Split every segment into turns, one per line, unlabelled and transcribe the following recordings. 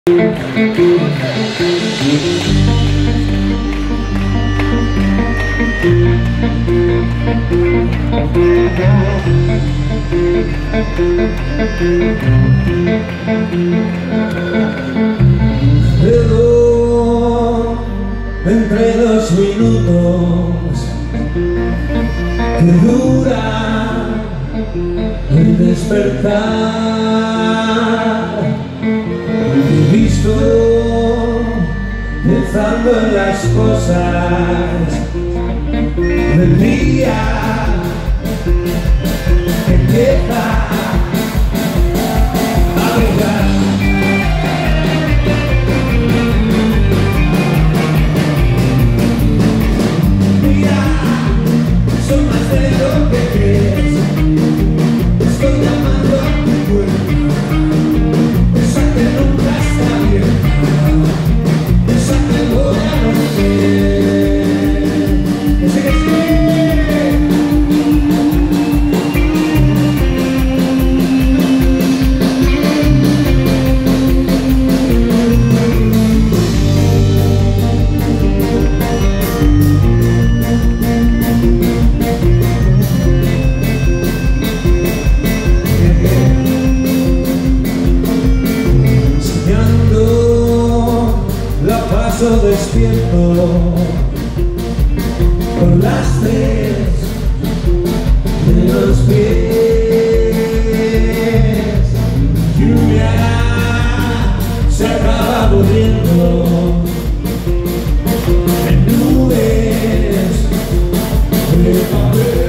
Quedó entre 2 minutos que dura el despertar. He visto pensando en las cosas del día que empieza a brillar. Mira, son más de lo que crees. Estoy llamando a tu cuerpo, esa que nunca está bien, esa que voy a romper, ese que despierto con las 3 de los pies. Lluvia se acaba volviendo en nubes de papel.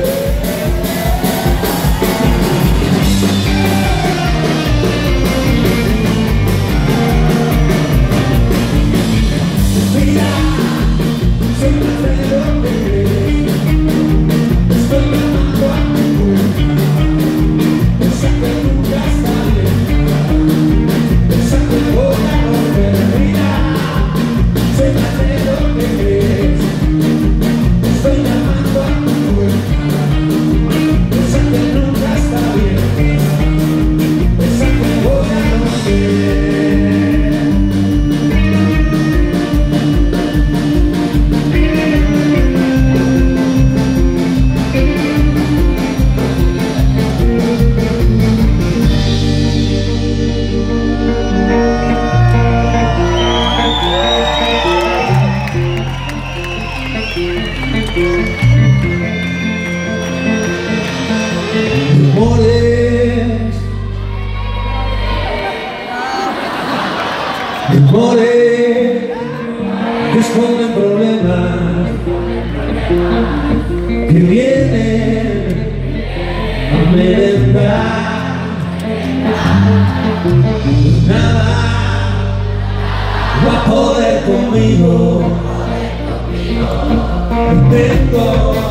Temores que esconden problemas que vienen a merendar. Nada va a poder conmigo. Intento